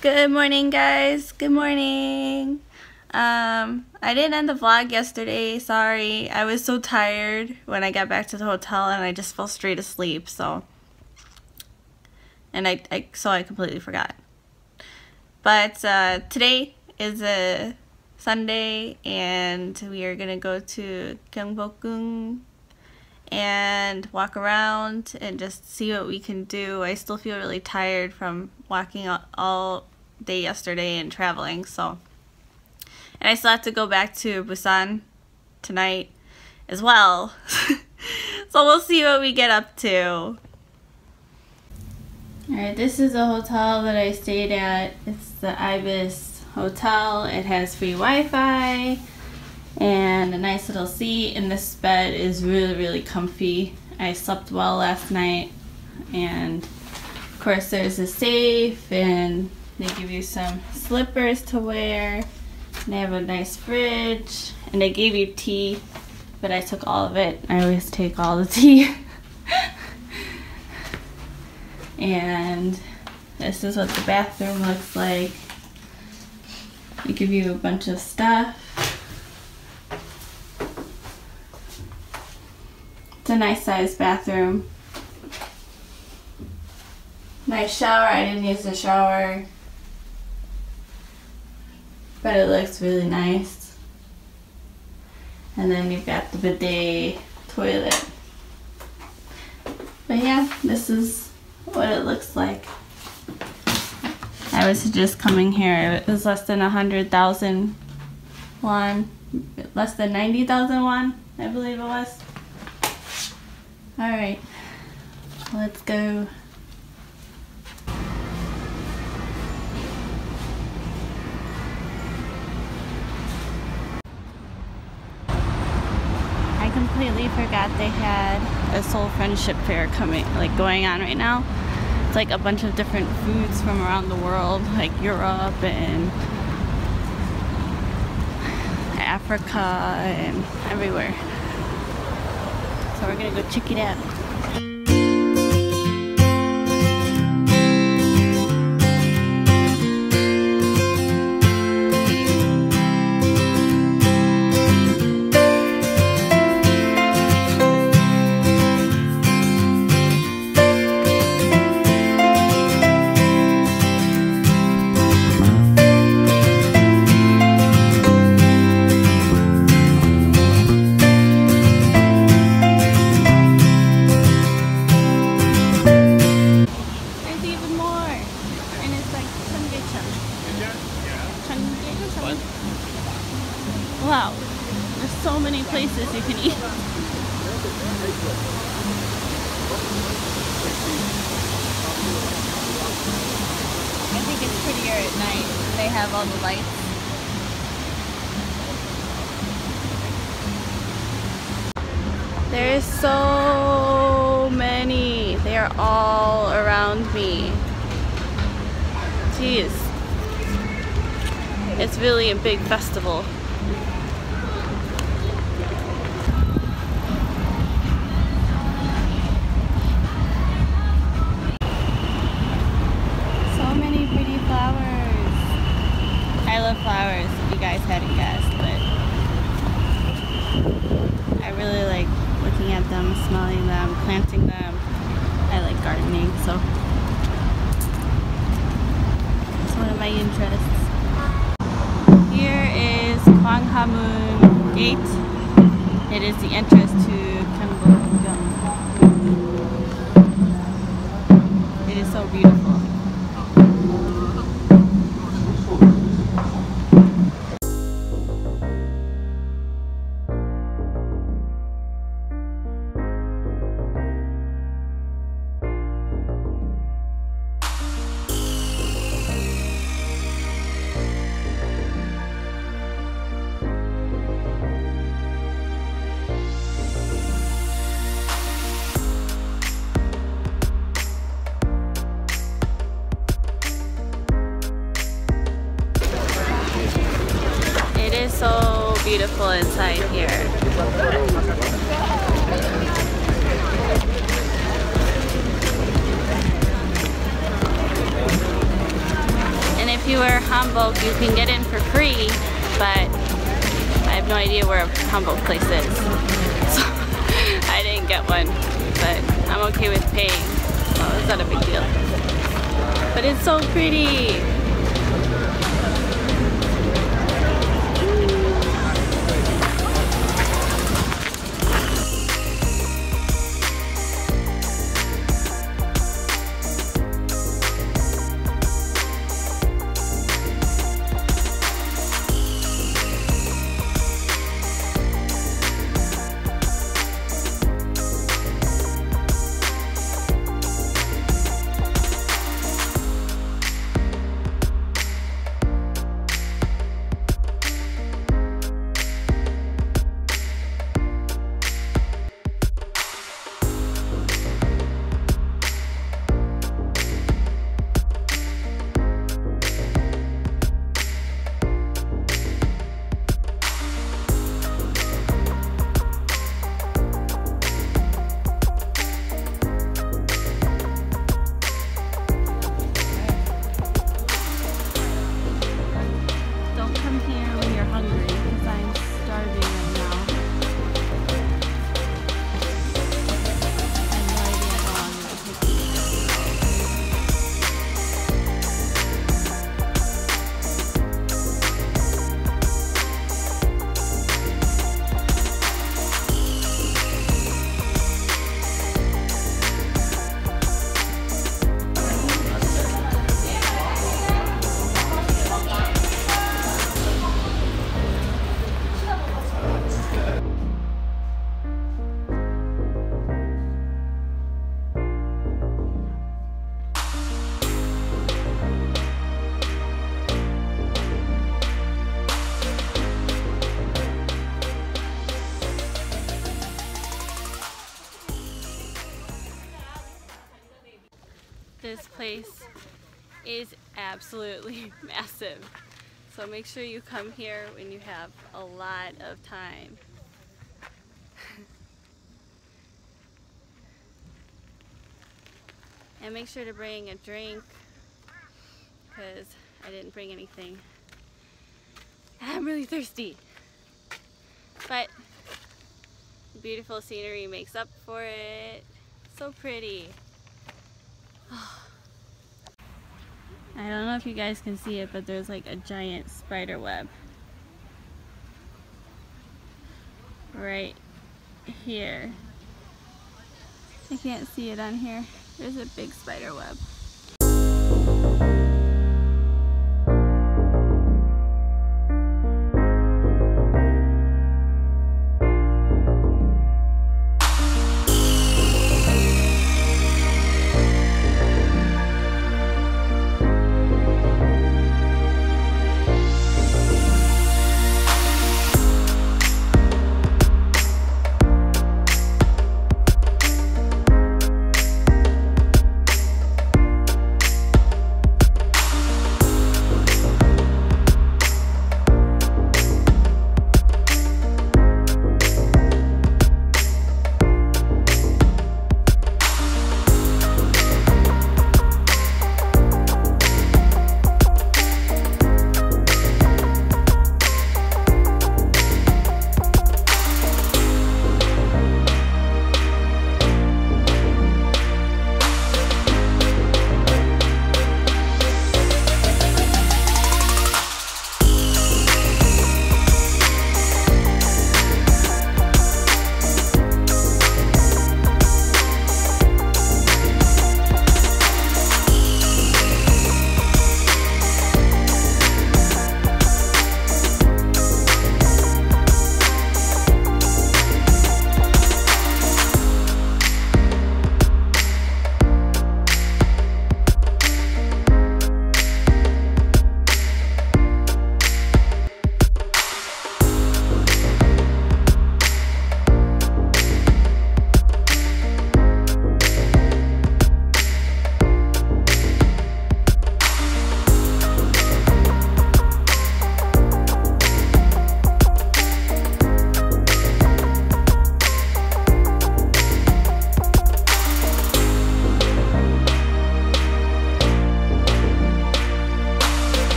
Good morning, guys. Good morning. I didn't end the vlog yesterday. Sorry. I was so tired when I got back to the hotel and I just fell straight asleep. So I completely forgot. But today is a Sunday and we are gonna go to Gyeongbokgung and walk around and just see what we can do. I still feel really tired from walking all day yesterday and traveling, and I still have to go back to Busan tonight as well. So we'll see what we get up to. Alright, this is a hotel that I stayed at. It's the Ibis Hotel. It has free Wi-Fi and a nice little seat, and this bed is really comfy. I slept well last night, and of course there's a safe and they give you some slippers to wear, and they have a nice fridge, and they gave you tea, but I took all of it. I always take all the tea. And this is what the bathroom looks like. They give you a bunch of stuff. It's a nice sized bathroom. Nice shower. I didn't use the shower, but it looks really nice. And then you've got the bidet toilet. But yeah, this is what it looks like. I was just coming here. It was less than 100,000 won. Less than 90,000 won, I believe it was. Alright, let's go. I completely forgot they had a Seoul Friendship Fair going on right now. It's like a bunch of different foods from around the world, like Europe and Africa and everywhere. So we're gonna go check it out. Wow, there's so many places you can eat. I think it's prettier at night. They have all the lights. There's so many. They are all around me. Jeez. It's really a big festival. So many pretty flowers. I love flowers, if you guys hadn't guessed, but I really like looking at them, smelling them, planting them. I like gardening, so it's one of my interests. Here is Gwanghamun Gate. It is the entrance to Gyeongbokgung. It is so beautiful. So beautiful inside here. if you wear hanbok, you can get in for free, but I have no idea where a hanbok place is. So I didn't get one, but I'm okay with paying, so it's not a big deal. But it's so pretty! This place is absolutely massive. So make sure you come here when you have a lot of time. And make sure to bring a drink, because I didn't bring anything. And I'm really thirsty. But beautiful scenery makes up for it. So pretty. I don't know if you guys can see it, but there's like a giant spider web right here. I can't see it on here. There's a big spider web.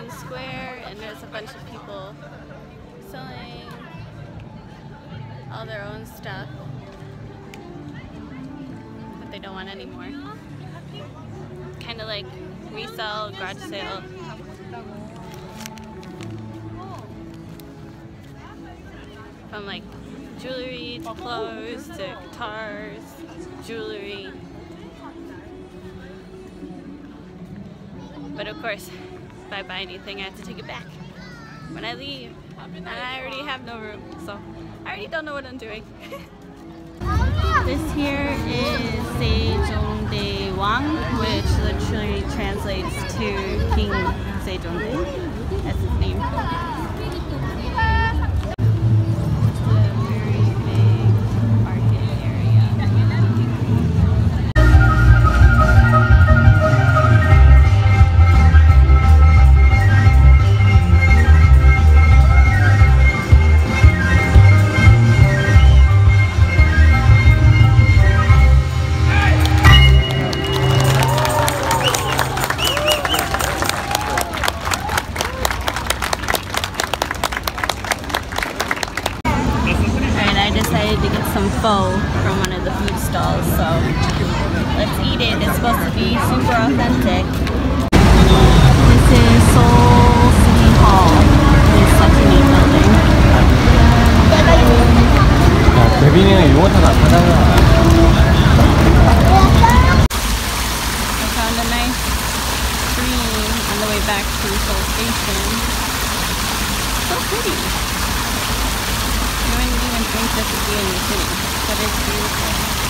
town square, and there's a bunch of people selling all their own stuff that they don't want anymore. Kind of like resell, garage sale. From like jewelry to clothes to guitars, jewelry. But of course, if I buy anything, I have to take it back when I leave. And I already have no room, so I already don't know what I'm doing. This here is Sejongdae Wang, which literally translates to King Sejongdae. That's his name. To get some pho from one of the food stalls, so let's eat it. It's supposed to be super authentic. This is Seoul City Hall. It's such a neat building. I found a nice screen on the way back to Seoul Station. So pretty. You wouldn't even think this would be in the city, but it's beautiful.